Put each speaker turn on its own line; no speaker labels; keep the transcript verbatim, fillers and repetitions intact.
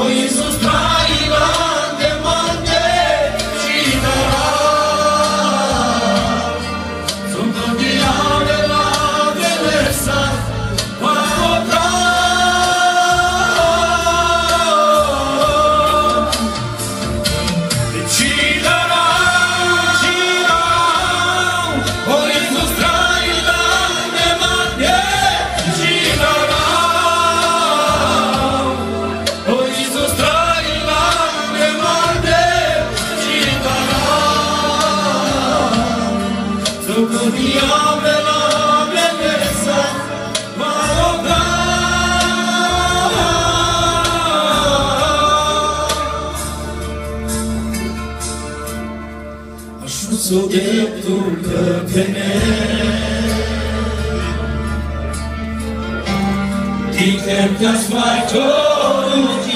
Iisus traila de mante și darau. Sunt odiate la velesa, va otrau. Și darau, și darau, o Iisus traila de mante și darau. O Iisus traila de mante și darau. Sunt odiate la velesa, va ajuns obiectul către Ti cercas mai tot